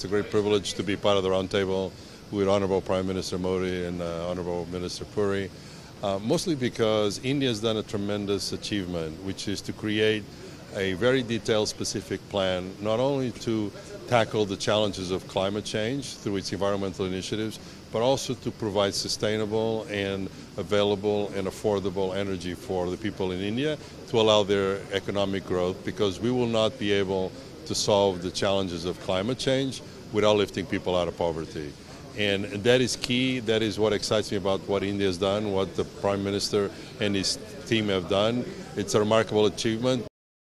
a great privilege to be part of the roundtable with Honorable Prime Minister Modi and Honorable Minister Puri, mostly because India has done a tremendous achievement, which is to create a very detailed, specific plan, not only to tackle the challenges of climate change through its environmental initiatives, but also to provide sustainable and available and affordable energy for the people in India to allow their economic growth, because we will not be able to solve the challenges of climate change without lifting people out of poverty. And that is key. That is what excites me about what India has done, what the Prime Minister and his team have done. It's a remarkable achievement.